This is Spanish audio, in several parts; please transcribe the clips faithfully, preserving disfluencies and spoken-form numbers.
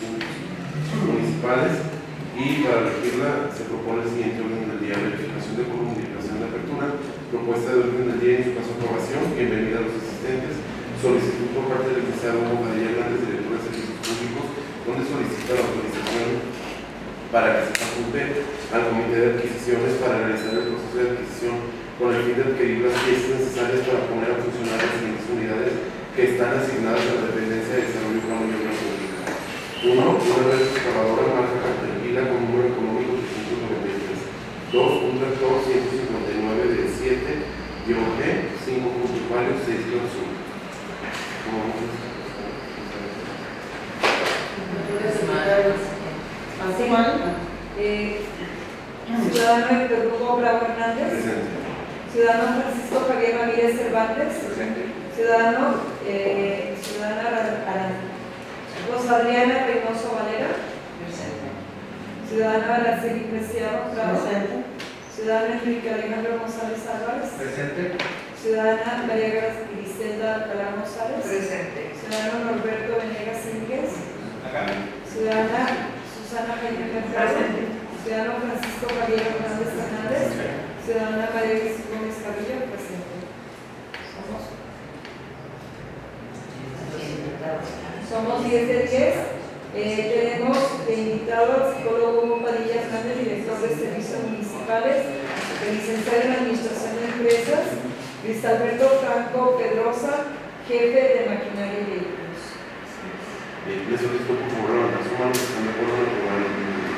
públicos municipales. Y para elegirla se propone el siguiente orden del día: verificación de comunicación de apertura, propuesta de orden del día y en su caso aprobación, bienvenida a los asistentes, solicitud por parte del licenciado Hugo Padilla Hernández, director de Servicios Públicos, donde solicita la autorización para que se faculte al Comité de Adquisiciones para realizar el proceso de adquisición con el fin de adquirir las piezas necesarias para poner a funcionar las siguientes unidades que están asignadas a la dependencia de desarrollo urbano y obra pública. uno. Una red excavadora marca Caterpillar con número económico trescientos noventa y tres. dos. Un tractor ciento cincuenta y nueve de siete G, cinco puntos varios, seis kilos uno. Eh, Ciudadano Héctor Hugo Bravo Hernández. Presente. Ciudadano Francisco Javier Ramírez Cervantes. Presente. Ciudadano eh, Ciudadana Aran Rosa Adriana Reynoso Valera. Presente. Ciudadano Araceli Preciado Prado. Presente. Ciudadano Enrique Alejandro González Álvarez. Presente. Ciudadana María Griselda Alcalá González. Presente. Ciudadano Norberto Venegas Íñiguez. Acá. Ciudadana Susana Jaime Mercado. Ciudadano Francisco Javier Hernández Hernández. Ciudadana María Jesús Gómez Carrillo. Presente. Somos, somos diez de diez. Eh, tenemos de invitado al psicólogo Hugo Padilla Hernández, director de Servicios Municipales, el licenciado en Administración de Empresas, Luis Alberto Franco Pedrosa, jefe de Maquinaria y Vehículos. Eh, les solicito por favor levantar su mano, que están de acuerdo en el programa.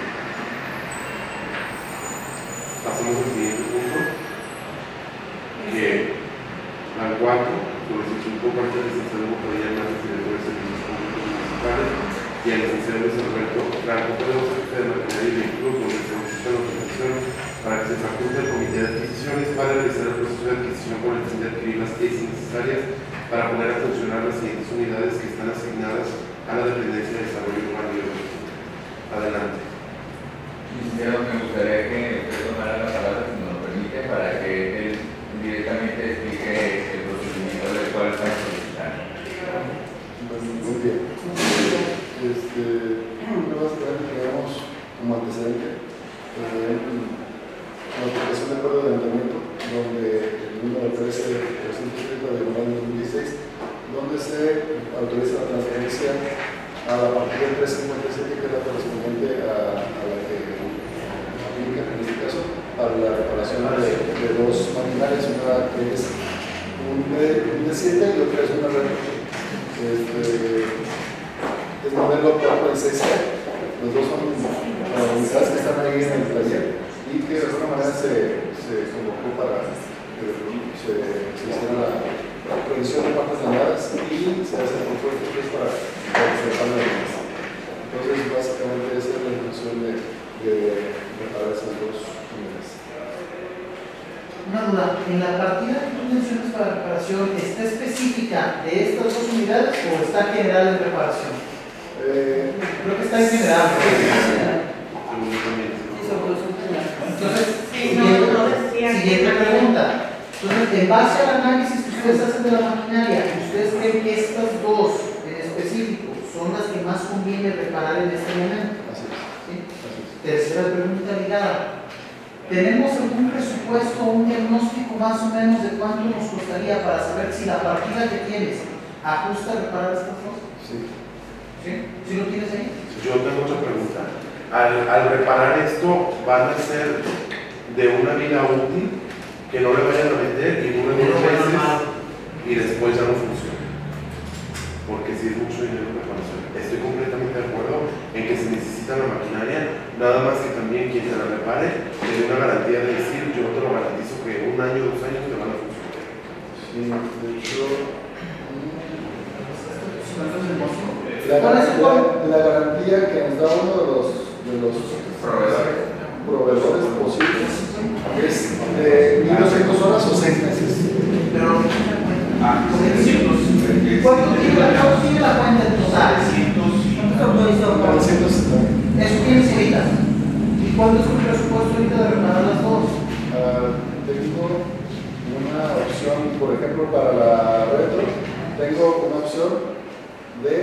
Pasamos al siguiente punto, que al cuatro, solicitud por parte del licenciado Hugo Padilla Hernández, director de Servicios Públicos Municipales, y al licenciado Luis Alberto Franco Pedrosa, jefe de Maquinaria y Vehículos, donde se solicita la autorización para que se faculte el Comité de Adquisiciones para realizar el proceso de adquisición con el fin de adquirir las piezas necesarias para poner a funcionar las siguientes unidades que están asignadas a la dependencia de desarrollo urbano y obra. Adelante. Licenciado, me gustaría que usted tomara la palabra, si nos lo permite, para que él directamente explique el procedimiento del cual está solicitando. Muy bien. Este, básicamente tenemos como antecedente eh, la aplicación de acuerdo de ayuntamiento, donde el número trece trescientos treinta de dos mil dieciséis, donde se autoriza la transferencia a la partida trescientos cincuenta y siete, que es la correspondiente a, a la que aplica en este caso para la reparación de, de dos maquinarias, una que es un D siete y otra es una red. Este, es modelo cuatro y seis. Los dos son uh, unidades que están ahí en el taller y que de alguna manera se, se convocó para que se, se hiciera la, la provisión de partes dañadas y se hace el control de precios para, para que se reparen las demás. Entonces, básicamente, esa es la intención de, de reparar esas dos unidades. Una duda, ¿en la partida que tú mencionas para reparación está específica de estas dos unidades o está general en reparación? Eh, Creo que está en general. Entonces, siguiente, siguiente pregunta. Entonces, en base al análisis que ustedes hacen de la maquinaria, ¿ustedes creen que estas dos en específico son las que más conviene reparar en este momento? así es. ¿Sí? Así es. Tercera pregunta ligada. ¿Tenemos algún presupuesto o un diagnóstico más o menos de cuánto nos costaría para saber si la partida que tienes ajusta a reparar estas cosas? Sí. ¿Sí? ¿Sí lo tienes ahí? Yo tengo otra pregunta. Al, al reparar esto, ¿van a ser de una vida útil que no le vayan a meter y dure unos meses y después ya no funciona? Porque si es mucho dinero reparación. Estoy completamente de acuerdo en que se necesita la maquinaria, nada más que también quien te la repare te dé una garantía de decir: yo te lo garantizo que un año, dos años te van a funcionar. Sí, de hecho, la, ¿Cuál es la, la garantía que nos da uno de los, de los Proveedores. proveedores posibles es de mil doscientas horas o seis meses. Pero, Ah, setecientos. ¿cuánto tiene la, cuánto tiene la cuenta en total? novecientos setenta. Eso tienes ahorita. ¿Y cuánto es tu presupuesto ahorita de reparar las dos? Uh, tengo una opción, por ejemplo, para la retro, tengo una opción de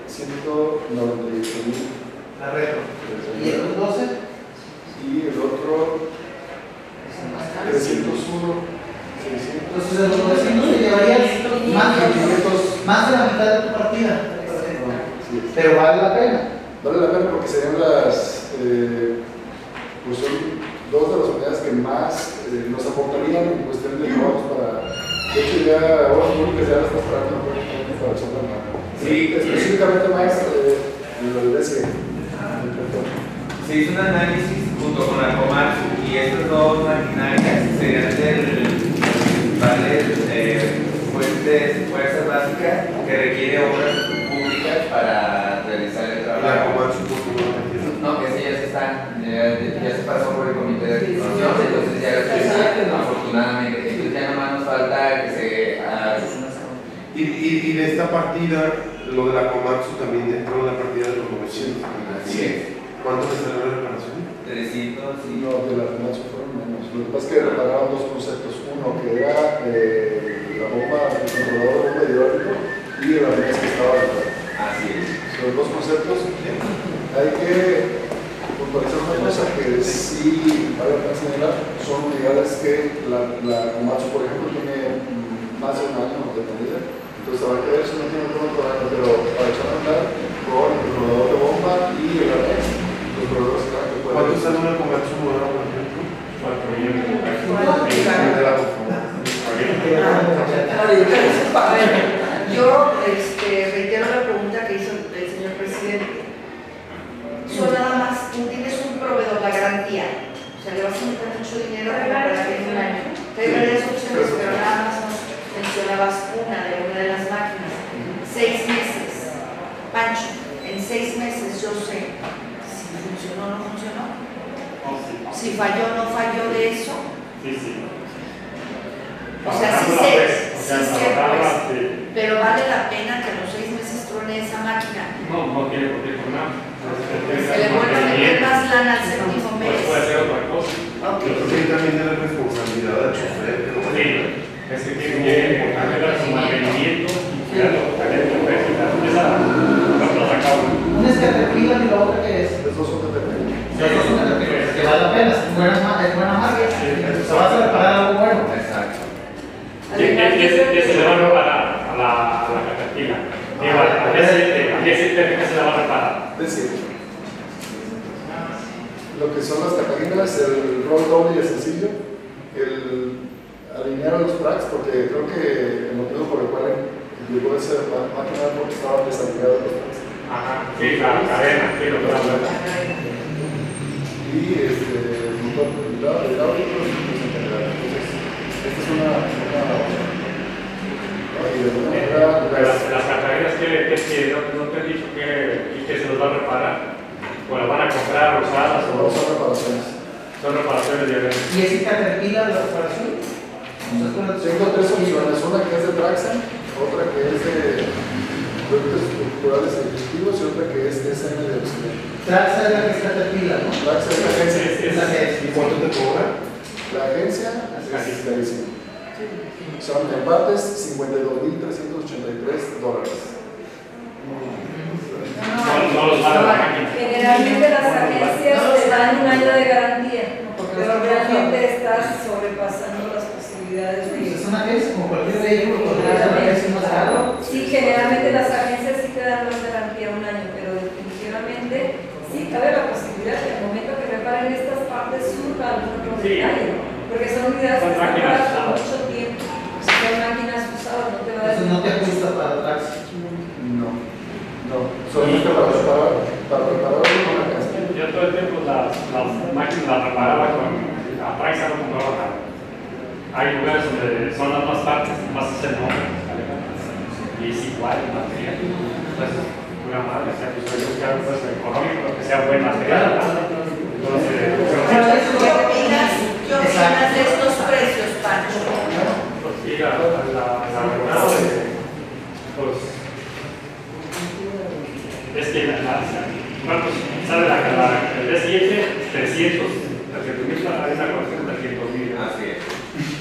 ciento noventa y ocho mil. La retro. ¿Y el doce? Y el otro, trescientos uno, seiscientos. Entonces, de los novecientos te llevarías más, más de la mitad de tu partida. Sí. Pero vale la pena. Vale la pena porque serían las, eh, pues son dos de las unidades que más eh, nos aportarían en cuestión de trabajos para, de hecho ya ahora públicas ya las estás pagando para echar la mano. Sí, específicamente más eh, en lo de D C. Se hizo un análisis junto con la Komatsu y estas dos maquinarias serían del principales eh, fuentes, fuerzas básicas que requiere obras públicas para realizar el La trabajo. Komatsu, ¿por qué no la metieron? No, que sí, ya se está, ya, ya se pasó por el comité de administración, entonces ya lo está, afortunadamente. Entonces ya nomás nos falta que se haga. Y, y, y de esta partida, lo de la Komatsu también entró en la partida de los novecientos. Así es. ¿Cuánto le salió la reparación? trescientos y... No, de la Komatsu fueron menos. Lo que pasa es que repararon dos conceptos. Uno que era eh, la bomba, el controlador de bomba hidráulico y el arnés que estaba detrás. Así es. Son los dos conceptos. Hay que puntualizar una cosa que sí vale la pena señalar. Son unidades que la, la Komatsu, por ejemplo, tiene más de un año de medida. Entonces, habrá que ver si no tiene algún problema, pero para echar a andar con el controlador de bomba y el arnés, los proveedores que pueden. ¿Cuánto sale una Komatsu nueva, por ejemplo? Yo este, reitero la pregunta que hizo el señor presidente. Son nada más, tú tienes un proveedor, la garantía. O sea, le vas a meter mucho dinero para que en un año. Hay varias opciones, pero nada más nos mencionabas una de una de las máquinas. Seis meses. Pancho, en seis meses yo sé si funcionó o no funcionó. Si falló o no falló de eso. Sí, sí. O sea, sí sé, O sea, sí sé, trabajarla, pues, sí. pero vale la pena que a los seis meses truene esa máquina. No, no tiene por qué tronar. Se le vuelve a meter más lana al séptimo mes. Pues puede ser otra cosa. Ok. Yo creo que también es la responsabilidad del chofer. que lo Sí, es que tiene que darle su mantenimiento y cuidarlo, tener el precio. Esa no la sacamos. Una es Caterpillar y la otra que es. Los dos son de Caterpillar. Las dos son Caterpillar, que vale la pena, es buena, ma- es buena marca. O sea, vas a reparar algo bueno. Exacto. Y ese se le va a reparar a la, a la Caterpillar. Digo, al día siguiente, al día siguiente, ¿qué se le va a reparar? Es decir, lo que son las Catalinas, el roll doble y el sencillo, el alinear a los tracks, porque creo que el motivo por el cual llegó a ser máquina porque estaban desalineados los tracks. Ajá, sí, la cadena, sí, lo que va a hacer. Y este, el motor hidráulico y en general. Entonces, esta es una, una opción. Y de alguna manera, Las, las catalinas que, que, que no, no te he dicho que, que se los va a reparar, o las van a comprar usadas o no son reparaciones. son reparaciones diarias. ¿Y ese Caterpillar la reparación? O sea, tú la- Tengo tres opciones, una que es de Traxxam, otra que es de productos estructurales y ejecutivos y otra que es de S M de Occidente. Traxa es la que es Caterpillar, ¿no? Traxxam es la agencia. Es la que es. ¿Y cuánto te cobra? La agencia es carísima. Son en partes cincuenta y dos mil trescientos ochenta y tres dólares. No, no los van a la máquina. Generalmente las agencias te dan un año de garantía, pero realmente estás sobrepasando las posibilidades Pues es de... una agencia, como cualquier vehículo, cuando es una agencia más caro. Sí, generalmente las agencias sí te dan más garantía un año, pero definitivamente sí cabe la posibilidad que al momento que reparen estas partes surja algún otro Sí. detalle, porque son unidades que Son están máquinas paradas por usadas. mucho tiempo. Si son máquinas usadas, no te va a dar... Entonces no te ajusta para Traxa. No, no, solamente para reparar, para reparar una casa. Yo todo el tiempo las, las máquinas las reparaba con la Traxa, no compraba nada. Hay lugares donde son las más partes, más es el nombre. Y es igual el material. Entonces, una madre, o sea, yo soy buscar un puesto económico, que sea buen material. Entonces, Pero, ¿qué opinas, qué opinas de estos precios, Pancho? pues sí, la, la, la, la verdad, pues, es que la, la, ¿cuántos sale la, la, el día siguiente? trescientos, trescientos mil, hay una colección de trescientos mil. Así es.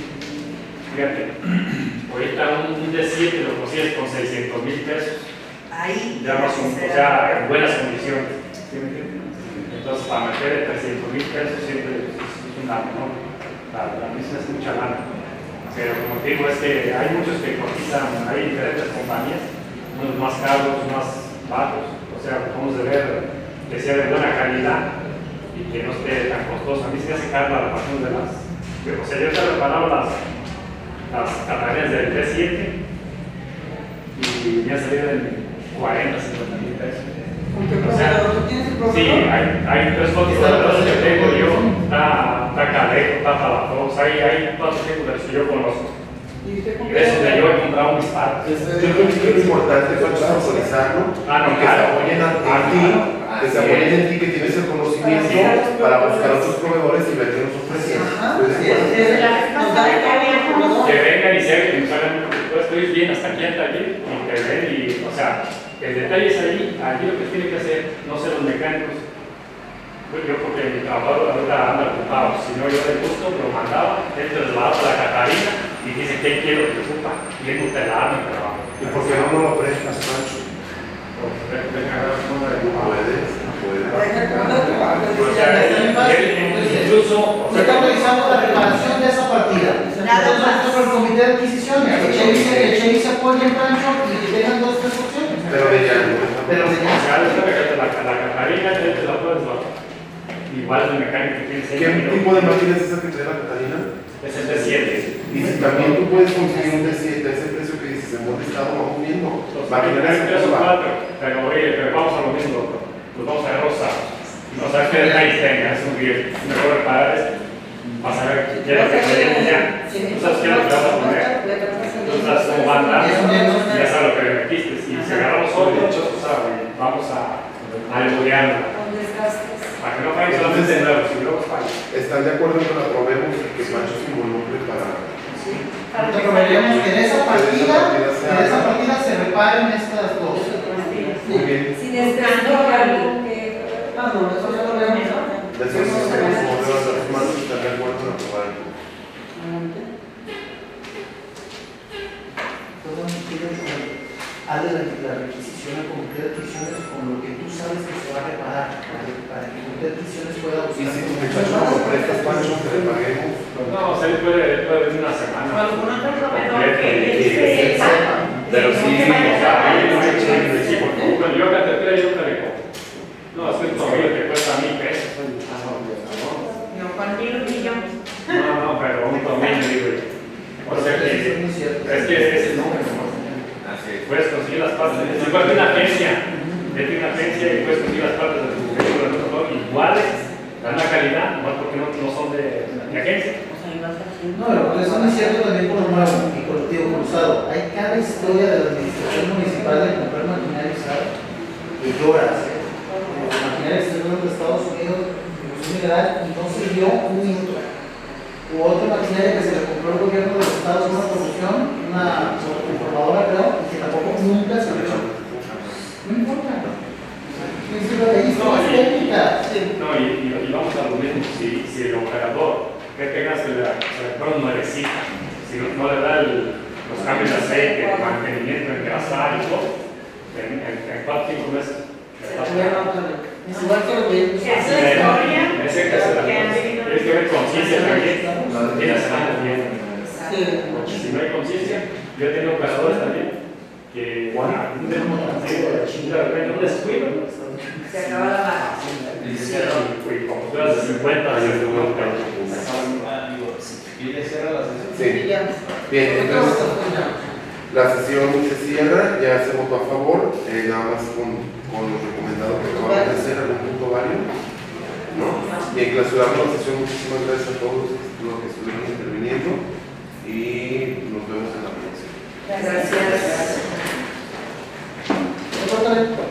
Fíjate, ahorita un, un D siete lo consigues con seiscientos mil pesos. ahí ya más o sea, en buenas condiciones. ¿Sí me entiendes? Entonces, para meter trescientos mil pesos siempre es un daño, ¿no? La, la misma es mucha lana. Pero como te digo, es que hay muchos que cotizan, hay diferentes compañías, unos más caros, más bajos, o sea, vamos a ver que sea de buena calidad y que no esté tan costoso. A mí se me hace cara la reparación de las, o sea, yo te he reparado las, las cataratas del T siete y me ha salido en cuarenta, cincuenta mil pesos. ¿Con qué O sea, proveedor? ¿Tú tienes el proveedor? Sí, hay, hay tres cotizadores que tengo yo, está, está Cadeco, está Palafox, hay, hay cuatro tipos que yo conozco. ¿Y usted con Y qué gracias a proveedor? yo he comprado mis partes. Yo creo que es importante Pancho, autorizarlo Ah, no, y que se claro. apoyen a- en ti, que se apoyen en ti, que tienes el conocimiento para buscar otros proveedores y ver qué nos ofrecen. Ajá. Estoy de acuerdo. Nos da el teléfono. Que vengan y se hagan que nos hagan un presupuesto, estoy bien hasta aquí hasta allí, y que ven y, o sea, el detalle es allí, allí lo que tiene que hacer, no sé los mecánicos. Pues yo porque mi trabajador ahorita anda ocupado, si no yo de gusto lo mandaba, él trasladaba a la Catarina y dice que quiero que ocupa, y él no te la arma el trabajo. ¿Y por qué no nos lo prestas, Pancho? Pues, venga, a ver, no me No puedes, no puedes. Deja que manda tu trabajo. O sea, él- él incluso, o sea, Ahorita autorizamos la reparación de esa partida. Nada Entonces, más. nosotros el comité de adquisiciones, que Chevy se, que Chevy se apoye en Pancho y que tengan dos, tres opciones. Pero de ya, Pero de o sea, es la, la, la Catarina, él te la puedes dar. Igual el mecánico tiene seis ¿qué minutos. tipo de máquina es esa que trae la Catarina? Es el T siete. Y si también tú puedes conseguir un T siete a ese precio que dices, en buen estado, vamos viendo. Los Maquinaria tres se o va. cuatro, pero oye, pero vamos a lo mismo, doctor. Pues vamos a ver los sábados. Y no sabes qué detalles tenga, es un riesgo. Mejor reparar esto. Vas a ver qué es lo que tenemos ya. Tú sabes qué es lo que vas a poner. Tú sabes cómo va a andar. Y ya sabes lo que le metiste. Y si agarramos otro, o sea, vamos a alburearlo. Con desgastes. Para que no fallen solamente de nuevo, si luego falla. ¿Están de acuerdo en que la aprobemos y que Pancho se involucre para... Nosotros proveemos que en esa partida, en esa partida se reparen estas dos. Muy bien. Sin especificar algo que. Ah, no, eso ya lo vemos. De eso sí, como levantar las manos y estar de acuerdo en aprobar el punto. Hazle la, la requisición al comité de adquisiciones con lo que tú sabes que se va a reparar, para que, para que el comité de adquisiciones pueda Y buscar. si tu muchacho nos lo prestas, Pancho, que le paguemos. No, o sea, él puede, él puede venir una semana. algún otro proveedor Completa, que y- él sepa. Pero sí, que o vaya a sea, trabajar ahí no hay con chance, él. sí, porque cuando yo Caterpillar yo te le compro. No, es que tu amigo te cuesta mil pesos. Ah, no, No, con mil millones. no, no, pero un dominio, digo yo. O sea que, Eso es muy cierto. es que ese es el número, ¿no? Así es. Puedes conseguir las partes, si vas a una agencia, vete a una agencia y puedes conseguir las partes de tu vehículo de motor iguales, dan la calidad, igual porque no, no son de, de agencia. No, pero eso no es cierto también con lo nuevo y con lo tío cruzado. Hay cada historia de la administración municipal de comprar maquinaria usada que lloras. ¿eh? La maquinaria se de Estados Unidos, Producción Mineral, y no se dio un minuto. Hubo otra maquinaria que se le compró el gobierno de los estados, una producción, una transformadora, creo, y que tampoco nunca se le echó. No importa. Ahí está la técnica. No, y, y, y vamos a lo mismo, si, si el operador que tengas se le, se le pone nuevecita, si no, no le da el, los cambios de aceite, el mantenimiento, engrasar y todo, en, en, en cuatro cinco meses. Es igual que lo que Esa historia Ese que se la que han vivido. tienes que ver conciencia también, y la semana bien. Sí. Porque si no hay conciencia, yo he tenido operadores también que ah, un de repente un descuido. se acaba la barra. Y como tú eras de cincuenta, se te ¿Y ya cierra la sesión? Sí. Y ya. Bien, entonces la sesión se cierra, ya se votó a favor, eh, nada más con, con lo recomendado que acabamos de hacer, algún punto válido. ¿No? Bien, clausuramos la sesión, muchísimas gracias a todos los que estuvieron interviniendo y nos vemos en la próxima. Gracias. Gracias.